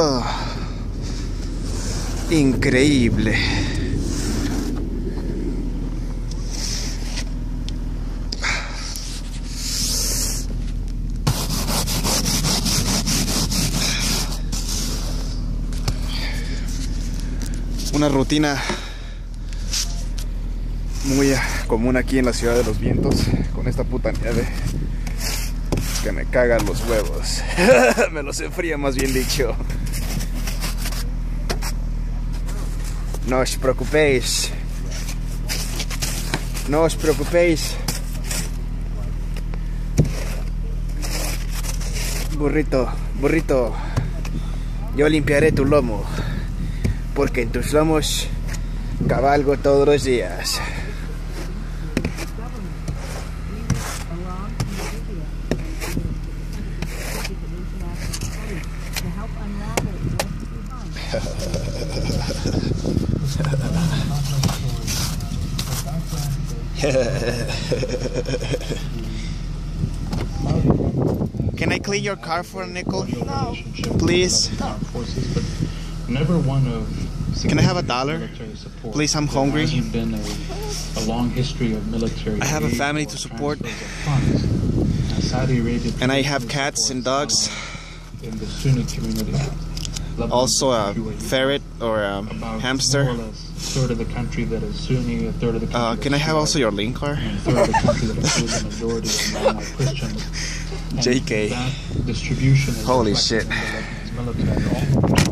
Oh, increíble. Una rutina muy común aquí en la Ciudad de los Vientos, con esta puta nieve que me cagan los huevos. Me los enfría, más bien dicho. No os preocupéis. No os preocupéis. Burrito, burrito, yo limpiaré tu lomo, porque en tus lomos cabalgo todos los días. Can I clean your car for a nickel? No. Please? Never one of Can I have $1? Please, I'm hungry. Been a long history of military. I have a family to support. And I have cats and dogs. In the Sunni community. Also a ferret or a hamster. A third of the country that is Sunni, a third of the country Can I have also your link car? and a third of the country that includes a majority of Christians. And JK. that distribution is Holy reflected shit. in the Lebanese military.